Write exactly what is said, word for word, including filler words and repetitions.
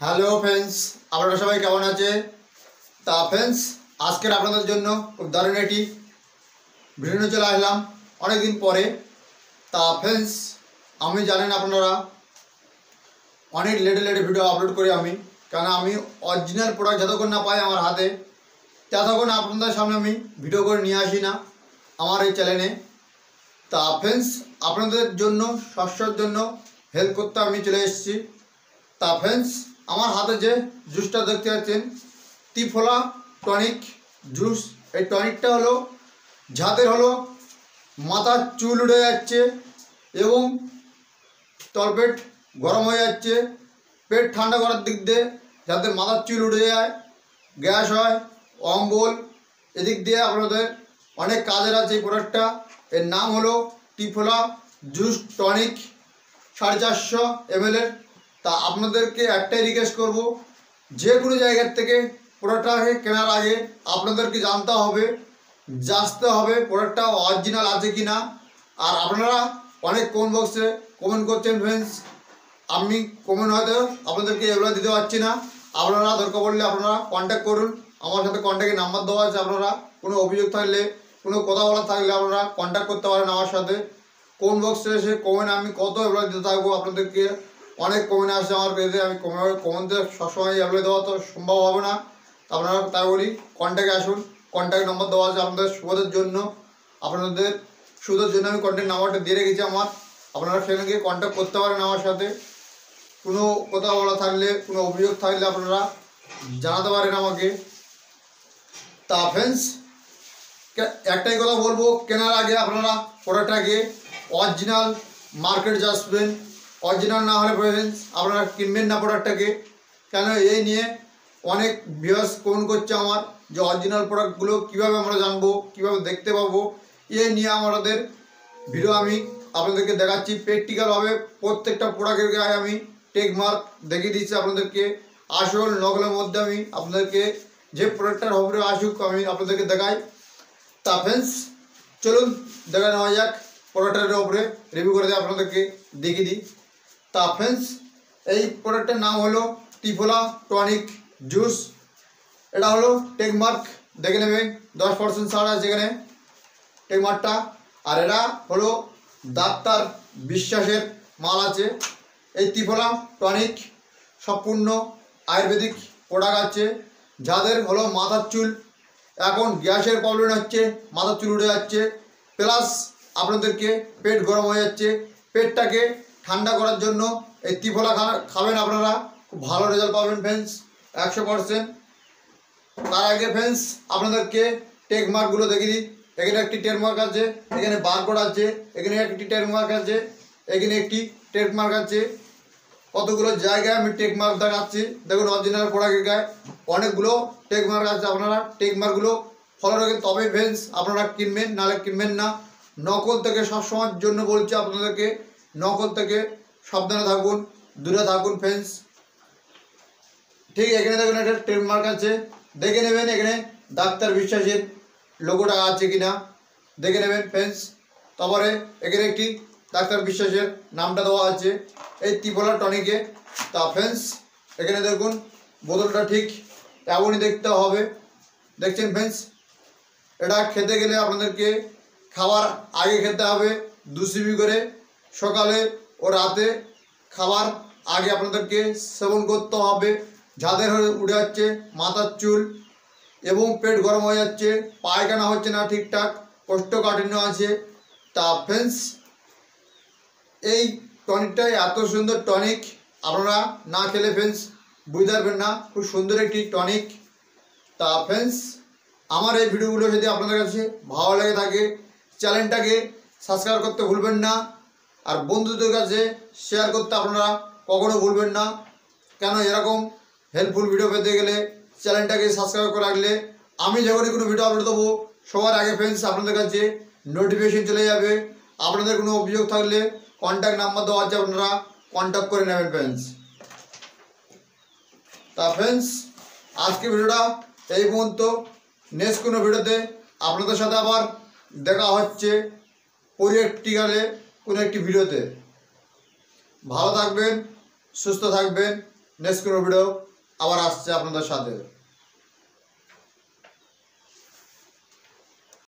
Hello friends, আপনারা সবাই কেমন আছে? তা ফ্রেন্ডস, আজকের আপনাদের জন্য খুব দারুণ একটি ভিডিও নিয়ে চলে আসলাম অনেক দিন পরে। তা ফ্রেন্ডস, আমি জানেন আপনারা অনেক লেটে লেটে ভিডিও আপলোড করি আমি, কারণ আমি অরিজিনাল প্রোডাক্ট যতক্ষণ না পাই আমার হাতে ততক্ষণ আপনাদের সামনে আমি ভিডিও করে নিয়ে আসি না আমার এই চ্যানেলে। তা ফ্রেন্ডস, আপনাদের জন্য শস্যর জন্য হেল্প করতে আমি চলে এসেছি। তা ফ্রেন্ডস, আমার হাতে যে জুসটা দেখতে পাচ্ছেন ত্রিফলা টনিক জুস। এই টনিকটা হলো যাদের হলো মাথার চুল উড়ে যাচ্ছে এবং তলপেট গরম হয়ে যাচ্ছে, পেট ঠান্ডা করার দিক দিয়ে যাদের মাথার চুল উড়ে যায়, গ্যাস হয়, অম্বল, এদিক দিয়ে আপনাদের অনেক কাজের আছে এই প্রোডাক্টটা। এর নাম হলো ত্রিফলা জুস টনিক, সাড়ে চারশো এমএলের। তা আপনাদেরকে একটাই রিকোয়েস্ট করব, যে কোনো জায়গার থেকে প্রোডাক্টটাকে কেনার আগে আপনাদেরকে জানতে হবে, জানতে হবে প্রোডাক্টটা অরিজিনাল আছে কি না। আর আপনারা অনেক কমেন্ট বক্সে কমেন্ট করছেন ফ্রেন্ডস, আমি কমেন্ট হয়তো আপনাদেরকে এগুলো দিতে পারছি না। আপনারা দরকার পড়লে আপনারা কন্ট্যাক্ট করুন, আমার সাথে কন্ট্যাক্টের নাম্বার দেওয়া আছে। আপনারা কোনো অভিযোগ থাকলে, কোনো কথা বলা থাকলে আপনারা কন্ট্যাক্ট করতে পারেন আমার সাথে। কমেন্ট বক্সে এসে কমেন্ট আমি কত এগুলো দিতে থাকবো আপনাদেরকে। অনেক কমেন্ট আসছে আমার পেজে, আমি কমেন্ট কমেন্টে সবসময় এগুলো দেওয়া তো সম্ভব হবে না। আপনারা তাই বলি কন্ট্যাক্টে আসুন, কন্ট্যাক্ট নাম্বার দেওয়া আছে আপনাদের সুবিধার জন্য। আপনাদের সুবিধার জন্য আমি কন্ট্যাক্ট নাম্বারটা দিয়ে রেখেছি আমার, আপনারা সেখানে গিয়ে কন্ট্যাক্ট করতে পারেন আমার সাথে। কোনো কথা বলা থাকলে, কোনো অভিযোগ থাকলে আপনারা জানাতে পারেন আমাকে। তা ফ্রেন্ডস, একটাই কথা বলবো, কেনার আগে আপনারা প্রোডাক্টটাকে অরিজিনাল মার্কেট আসবেন। অরিজিনাল না হলে ফ্রেন্ডস আপনারা কিনবেন না প্রোডাক্টটাকে। কেন এই নিয়ে অনেক ভিউয়ার্স কমেন্ট করছে আমার যে অরিজিনাল প্রোডাক্টগুলো কীভাবে আমরা জানবো, কীভাবে দেখতে পাবো, এই নিয়ে আমাদের ভিডিও আমি আপনাদেরকে দেখাচ্ছি প্র্যাকটিক্যালভাবে। প্রত্যেকটা প্রোডাক্টের গায়ে আমি টেক মার্ক দেখিয়ে দিচ্ছি আপনাদেরকে, আসল নকলের মধ্যে আমি আপনাদেরকে যে প্রোডাক্টটার হবে আসুক আমি আপনাদেরকে দেখাই। তা ফ্রেন্ডস, চলুন দেখা নেওয়া যাক প্রোডাক্টের উপরে রিভিউ করে দিয়ে আপনাদেরকে দেখিয়ে দিই। তা ফ্রেন্ডস, এই প্রোডাক্টের নাম হলো ত্রিফলা টনিক জুস। এটা হলো টেকমার্ক, দেখে নেবেন দশ পার্সেন্ট ছাড় আছে এখানে টেকমার্কটা। আর এটা হলো ডাক্তার বিশ্বাসের মাল আছে। এই ত্রিফলা টনিক সম্পূর্ণ আয়ুর্বেদিক প্রোডাক্ট আছে। যাদের হলো মাথার চুল এখন গ্যাসের প্রবলেম হচ্ছে, মাথার চুল উঠে যাচ্ছে, প্লাস আপনাদেরকে পেট গরম হয়ে যাচ্ছে, পেটটাকে ঠান্ডা করার জন্য এই ত্রিফলা খাবেন আপনারা, খুব ভালো রেজাল্ট পাবেন ফ্রেন্ডস, একশো পারসেন্ট। তার আগে ফ্রেন্ডস আপনাদেরকে টেক মার্কগুলো দেখিয়ে দিই। এখানে একটি টেক মার্ক আছে, এখানে বারকোড আছে, এখানে একটি টেক মার্ক আছে, এখানে একটি টেক মার্ক আছে। কতগুলো জায়গায় আমি টেক মার্ক দেখাচ্ছি, দেখুন অরিজিনাল প্রোডাক্টের গায়ে অনেকগুলো টেক মার্ক আছে। আপনারা টেক মার্কগুলো ফলো রাখেন তবে ফ্রেন্ডস আপনারা কিনবেন, নাহলে কিনবেন না। নকল থেকে সবসময়ের জন্য বলছি আপনাদেরকে, নকল থেকে সাবধানে থাকুন, দূরে থাকুন ফ্রেন্ডস। ঠিক এখানে দেখুন একটা টেক মার্ক আছে, দেখে নেবেন এখানে ডাক্তার বিশ্বাসের লোগোটা আছে কিনা দেখে নেবেন ফ্রেন্ডস। তারপরে এখানে একটি ডাক্তার বিশ্বাসের নামটা দেওয়া আছে এই ত্রিফলা টনিকে। তা ফ্রেন্ডস, এখানে দেখুন বোতলটা ঠিক এমনই দেখতে হবে, দেখছেন ফ্রেন্ডস। এটা খেতে গেলে আপনাদেরকে খাবার আগে খেতে হবে দু সিপি করে, সকালে ও রাতে খাবার আগে আপনাদেরকে সেবন করতে হবে। যাদের উঠে যাচ্ছে মাথার চুল এবং পেট গরম হয়ে যাচ্ছে, পায়খানা হচ্ছে না ঠিকঠাক, কোষ্ঠকাঠিন্য আছে। তা ফ্রেন্ডস, এই টনিকটাই এত সুন্দর টনিক, আপনারা না খেলে ফ্রেন্ডস বুঝতে পারবেন না, খুব সুন্দর একটি টনিক। তা ফ্রেন্ডস, আমার এই ভিডিওগুলো যদি আপনাদের কাছে ভালো লেগে থাকে চ্যানেলটাকে সাবস্ক্রাইব করতে ভুলবেন না, আর বন্ধুদের কাছে শেয়ার করতে আপনারা কখনো ভুলবেন না। কেন এরকম হেল্পফুল ভিডিও পেতে গেলে চ্যানেলটাকে সাবস্ক্রাইব করে রাখলে আমি যখনই কোনো ভিডিও আপলোড দেবো সবার আগে ফ্রেন্ডস আপনাদের কাছে নোটিফিকেশন চলে যাবে। আপনাদের কোনো অভিযোগ থাকলে কন্ট্যাক্ট নাম্বার দেওয়া আছে, আপনারা কন্ট্যাক্ট করে নেবেন ফ্রেন্ডস। তা ফ্রেন্ডস, আজকে ভিডিওটা এই পর্যন্ত। নেক্সট কোনো ভিডিওতে আপনাদের সাথে আবার দেখা হচ্ছে প্র্যাকটিক্যালে কোনো একটি ভিডিওতে। ভালো থাকবেন, সুস্থ থাকবেন, নেক্সট কোনো ভিডিও আবার আসছে আপনাদের সাথে।